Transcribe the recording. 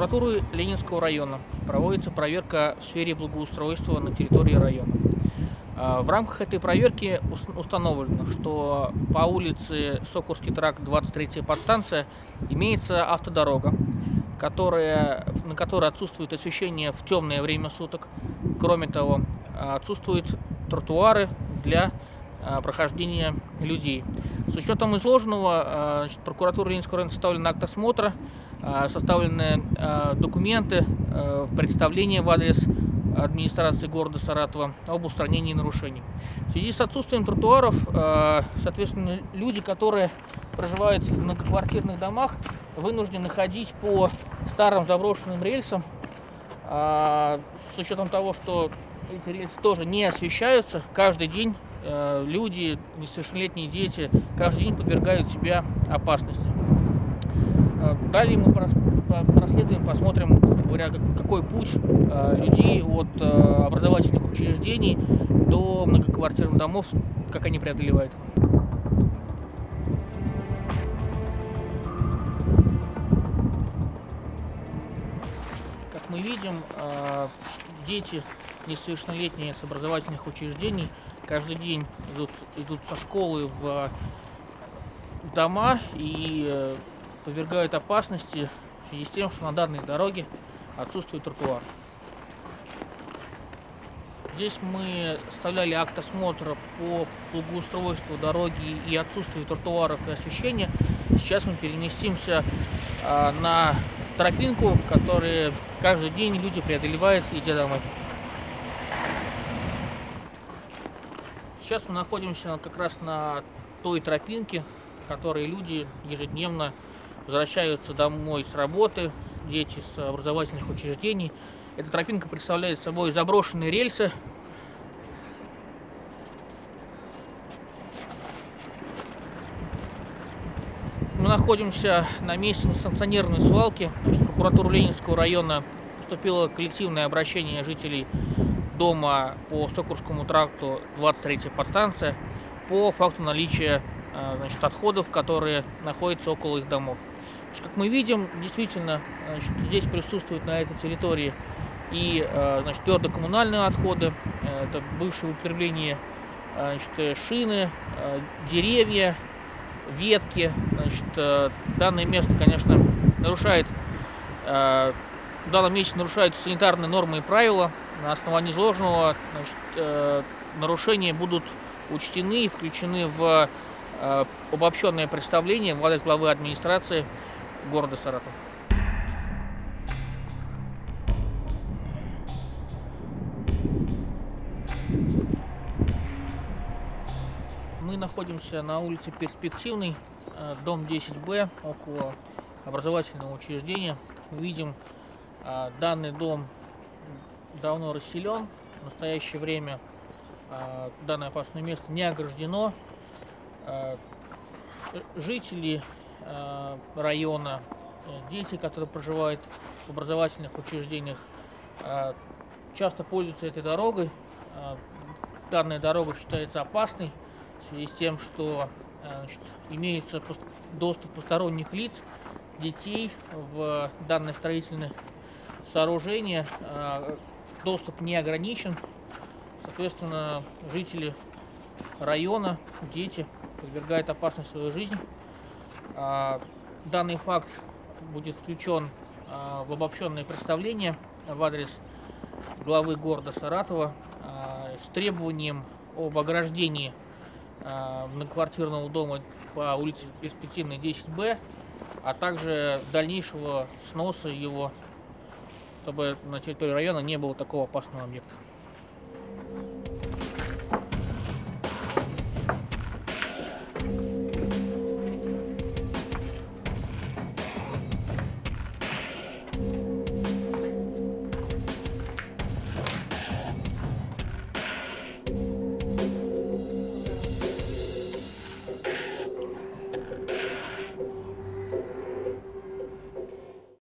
Прокуратурой Ленинского района проводится проверка в сфере благоустройства на территории района. В рамках этой проверки установлено, что по улице Сокурский тракт, 23-я подстанция, имеется автодорога, на которой отсутствует освещение в темное время суток. Кроме того, отсутствуют тротуары для прохождения людей. С учетом изложенного, прокуратура Ленинского района составлен акт осмотра, составлены документы, представления в адрес администрации города Саратова об устранении нарушений. В связи с отсутствием тротуаров, соответственно, люди, которые проживают в многоквартирных домах, вынуждены ходить по старым заброшенным рельсам. С учетом того, что эти рельсы тоже не освещаются, каждый день люди, несовершеннолетние дети, каждый день подвергают себя опасности. Далее мы проследуем, посмотрим, говоря, какой путь людей от образовательных учреждений до многоквартирных домов, как они преодолевают. Как мы видим, дети несовершеннолетние с образовательных учреждений каждый день идут со школы в дома и подвергают опасности в связи с тем, что на данной дороге отсутствует тротуар. Здесь мы составляли акт осмотра по благоустройству дороги и отсутствию тротуаров и освещения. Сейчас мы переместимся на тропинку, которую каждый день люди преодолевают, идя домой. Сейчас мы находимся как раз на той тропинке, в которой люди ежедневно возвращаются домой с работы, дети с образовательных учреждений. Эта тропинка представляет собой заброшенные рельсы. Мы находимся на месте несанкционированной свалки. В прокуратуру Ленинского района поступило коллективное обращение жителей дома по Сокурскому тракту, 23-я подстанция, по факту наличия отходов, которые находятся около их домов. Как мы видим, действительно, здесь присутствуют на этой территории и твердокоммунальные отходы, это бывшее употребление шины, деревья, ветки. Данное место, конечно, в данном месте нарушаются санитарные нормы и правила. На основании изложенного нарушения будут учтены и включены в обобщенное представление в адрес главы администрации города Саратова. Мы находимся на улице Перспективной, дом 10Б, около образовательного учреждения. Как мы видим, данный дом давно расселен. В настоящее время данное опасное место не ограждено. Жители района, дети, которые проживают в образовательных учреждениях, часто пользуются этой дорогой. Данная дорога считается опасной в связи с тем, что имеется доступ посторонних лиц, детей в данное строительное сооружение. Доступ не ограничен. Соответственно, жители района, дети подвергают опасности свою жизнь. Данный факт будет включен в обобщенное представление в адрес главы города Саратова с требованием об ограждении многоквартирного дома по улице Перспективной 10Б, а также дальнейшего сноса его, чтобы на территории района не было такого опасного объекта.